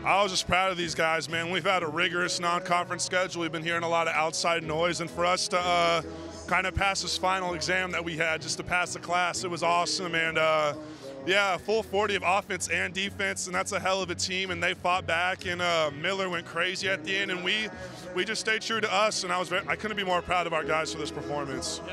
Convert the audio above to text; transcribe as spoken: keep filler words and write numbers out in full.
I was just proud of these guys, man. We've had a rigorous non-conference schedule. We've been hearing a lot of outside noise, and for us to uh, kind of pass this final exam that we had, just to pass the class, it was awesome. And uh, yeah, full forty of offense and defense, and that's a hell of a team. And they fought back, and uh, Miller went crazy at the end, and we we just stayed true to us. And I was very, I couldn't be more proud of our guys for this performance.